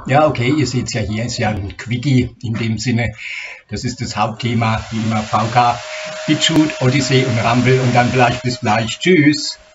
Ja, okay, ihr seht es ja hier, ist ja ein Quickie in dem Sinne. Das ist das Hauptthema, wie immer VK, BitChute, Odyssey und Rumble und dann vielleicht bis gleich. Tschüss.